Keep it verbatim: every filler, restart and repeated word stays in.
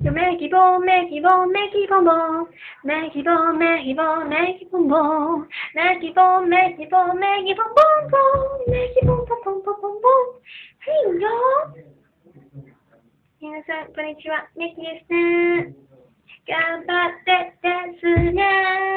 メキボン、メキボン、メキボンボン。メキボン、メキボン、メキボンボン。メキボン、メキボン、メキボンボンボン。メキボン、ポンポンポンポンポン。はいよ。皆さん、こんにちは。メキですね。頑張ってですね。